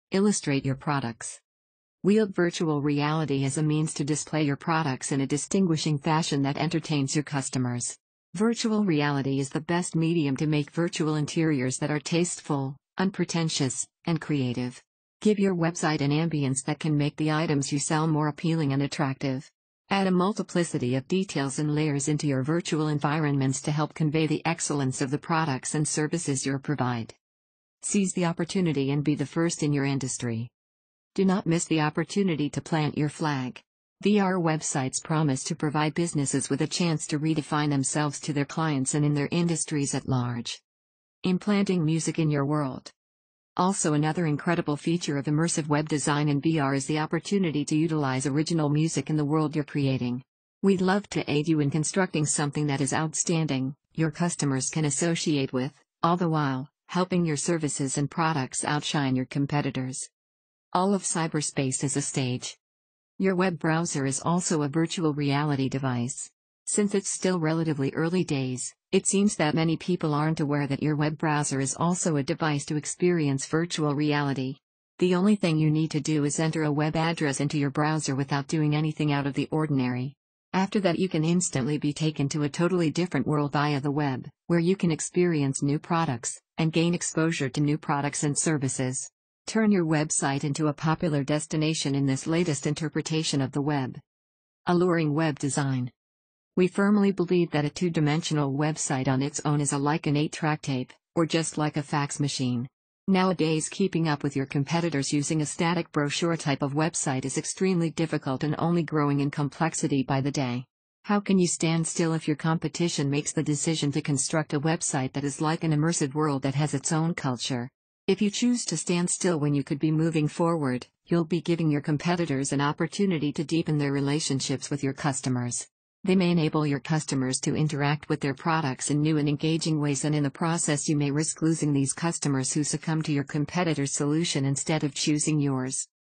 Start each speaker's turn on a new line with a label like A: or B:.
A: Illustrate your products. Wield virtual reality as a means to display your products in a distinguishing fashion that entertains your customers. Virtual reality is the best medium to make virtual interiors that are tasteful, unpretentious, and creative. Give your website an ambience that can make the items you sell more appealing and attractive. Add a multiplicity of details and layers into your virtual environments to help convey the excellence of the products and services you provide. Seize the opportunity and be the first in your industry. Do not miss the opportunity to plant your flag. VR websites promise to provide businesses with a chance to redefine themselves to their clients and in their industries at large. Implanting music in your world. Also, another incredible feature of immersive web design in VR is the opportunity to utilize original music in the world you're creating. We'd love to aid you in constructing something that is outstanding, your customers can associate with, all the while helping your services and products outshine your competitors. All of cyberspace is a stage. Your web browser is also a virtual reality device. Since it's still relatively early days, it seems that many people aren't aware that your web browser is also a device to experience virtual reality. The only thing you need to do is enter a web address into your browser without doing anything out of the ordinary. After that, you can instantly be taken to a totally different world via the web, where you can experience new products and gain exposure to new products and services. Turn your website into a popular destination in this latest interpretation of the web. Alluring web design. We firmly believe that a two-dimensional website on its own is like an 8-track tape, or just like a fax machine. Nowadays, keeping up with your competitors using a static brochure type of website is extremely difficult and only growing in complexity by the day. How can you stand still if your competition makes the decision to construct a website that is like an immersive world that has its own culture? If you choose to stand still when you could be moving forward, you'll be giving your competitors an opportunity to deepen their relationships with your customers. They may enable your customers to interact with their products in new and engaging ways, and in the process you may risk losing these customers who succumb to your competitor's solution instead of choosing yours.